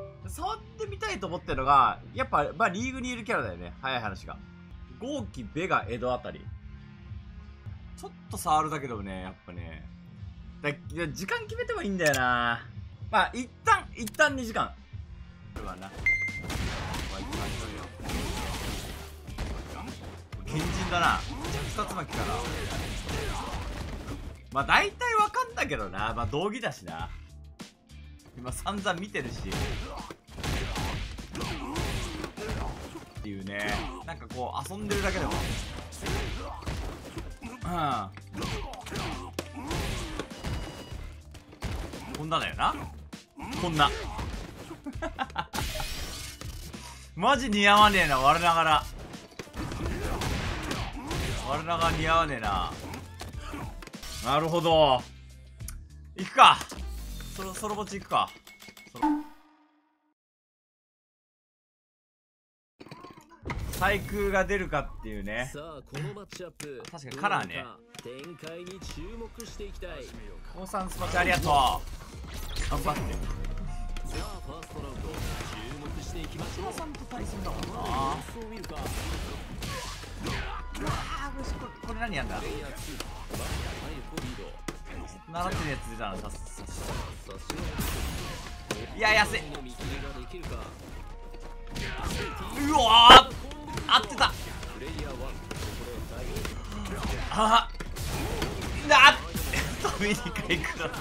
触ってみたいと思ってるのが、やっぱ、まあ、リーグにいるキャラだよね。早い話が。豪輝、ベガ、江戸あたり。ちょっと触るだけでもね、やっぱね。時間決めてもいいんだよな。まあ、一旦2時間。これはな。堅陣だな。二つ巻きかな。まあ、大体わかんだけどな。まあ、道着だしな。今散々見てるしっていうね。なんかこう遊んでるだけでもこんなだよな。こんなマジ似合わねえな。我ながら似合わねえな。なるほど。行くか。ソロボチ行くか。対空が出るかっていうね。確かにカラーね。高3スパチありがとう。頑張って。松尾さんと対戦だもんな。これ何やんだ。習ってるやつ出たな。いや、安い。うわー、合ってた。あっ飛びに回くだった。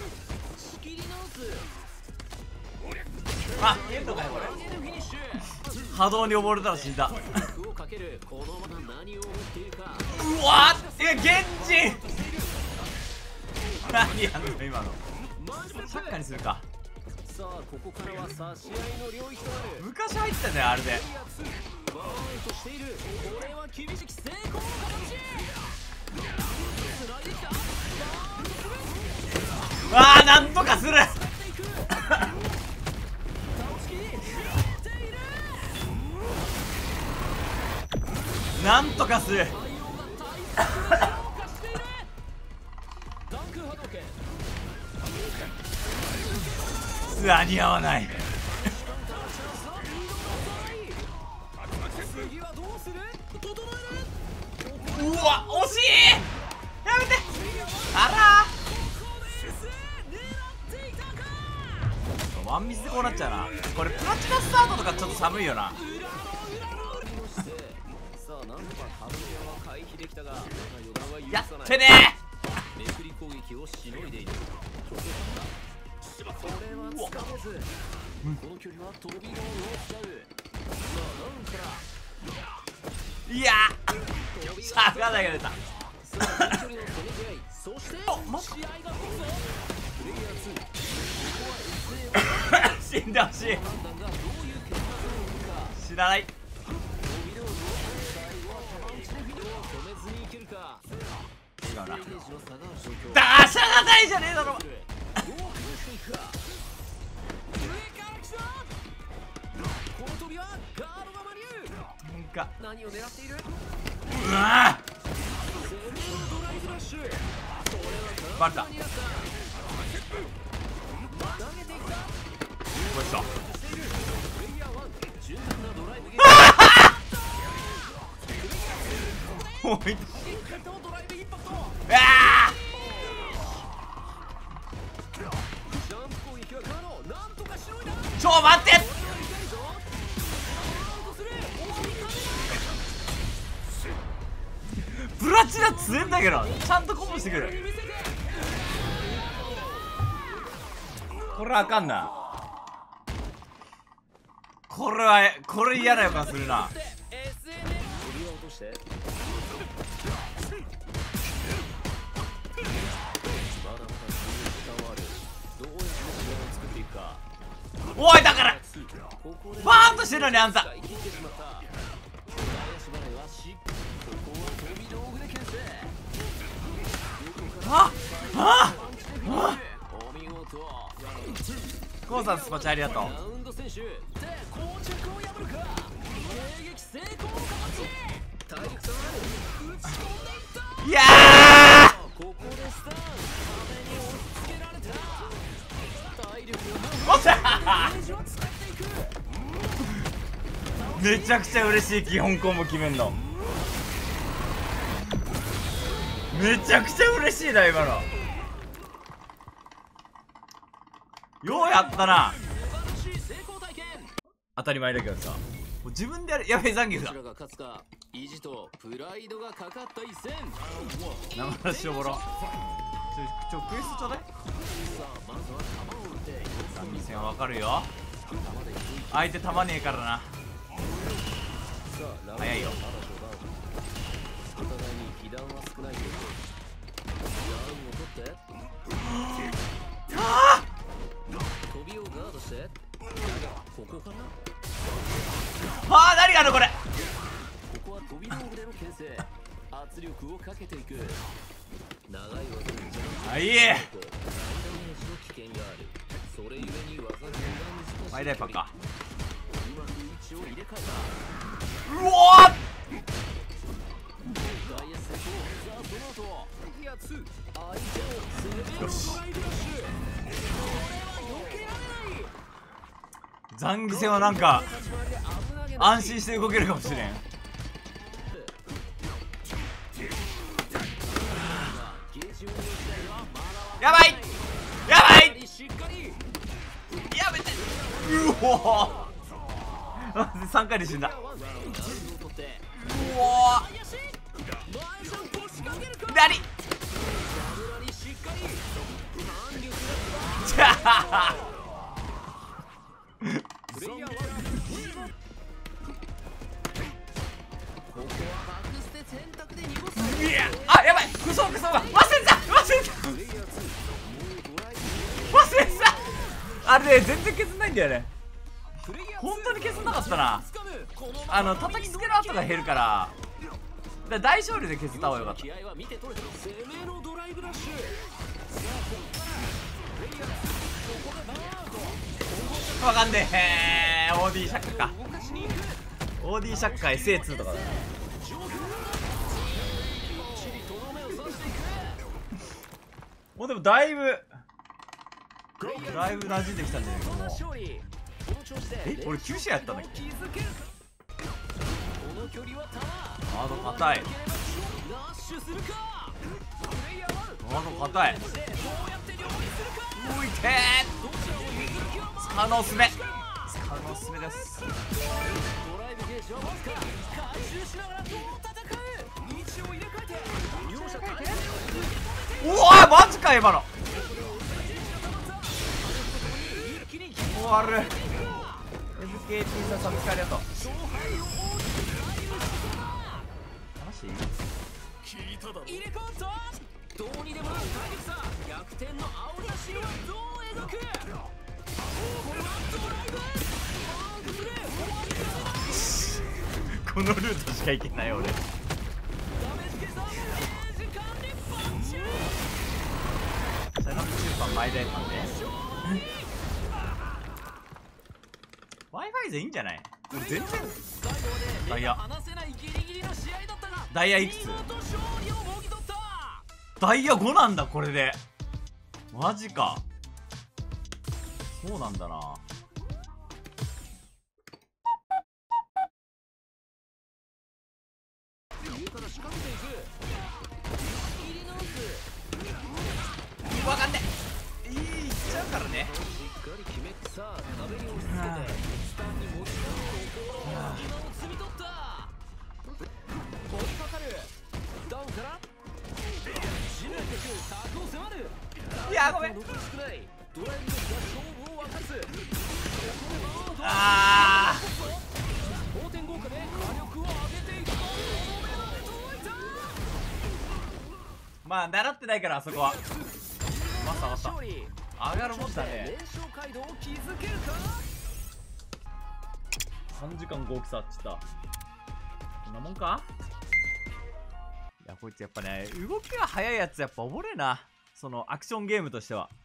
あ、ゲントかよこれ。波動に溺れたら死んだ。うわー、源氏何やんの今の。サッカーにするか。昔入ってたねあれで。ああ、なんとかするなんとかするうわ、似合わない。うわ、惜しい。やめて。あらワンミスでこうなっちゃうな。これプラチナスタートとかちょっと寒いよな。やってねいやー、シャガだけ出た。死んでほしい。知らない。違うな。ダーシャがないじゃねえだろ。何を狙っている。うわバレた。こいつだ。おいちょ待って。プラチナ強えんだけどちゃんとコボしてくる。これあかんな。これ嫌な予感するな。おいだからバーンとしてるのにあんた。コウさんスパチャありがとう。いやーおっしゃーめちゃくちゃ嬉しい基本コンボ決めんの。めちゃくちゃ嬉しいな今の。ようやったな。当たり前だけどさ、もう自分でやる。やべえ、残業だ。 意地とプライドがかかった一戦。 生出しおぼろ。クエストちょうだい。残業戦はわかるよ。相手たまねえからな。早いよ。 お互いに被弾は少ないけど、ダウンを取ってあ飛びをガードして、ここかな。 あ、何があるこれ。 ここは飛び道具での牽制、圧力をかけていく。長い技にジャンプ。 あ、いいえ。 危険がある。それゆえに技が難しい。 マイダイパーか。 うまく位置を入れ替えた。 うわっ。よし。残機戦はなんか安心して動けるかもしれん。やばいやばい、やめて。うおー3回で死んだ。うおー何あ、やばい、クソが忘れたあれね、全然削んないんだよね。本当に削んなかったな。叩きつける後が減るから大勝利で削った方がよかった。わかんねえ。OD シャッカか。OD シャッカ SA2 とかだな。もうでもだいぶ馴染んできたんじゃないか。もう俺9試合やったんだっけ。ガード硬い。ガード硬い。おいてー。使うのおすすめ。使うのおすすめです。おお、マジか今の。終わる。 SKT さんサブスクありがとう。 入れ替わった。どうにでもなる体力差。逆転の青出しはどう描く。これはドライブ。 このルートしか行けない俺。シャナプチューパンマイダイパンでWi-Fi でいいんじゃない。全然ダイヤいくつ。ダイヤ5なんだこれで。マジか。そうなんだな。わかんねえ。いっちゃうからね。いや、ごめん。あー、まあ習ってないからあそこは。まさまさ上がるもんだね。3時間5期差っちった。こんなもんか。いやこいつやっぱね、動きが速いやつやっぱおもれえな。そのアクションゲームとしては。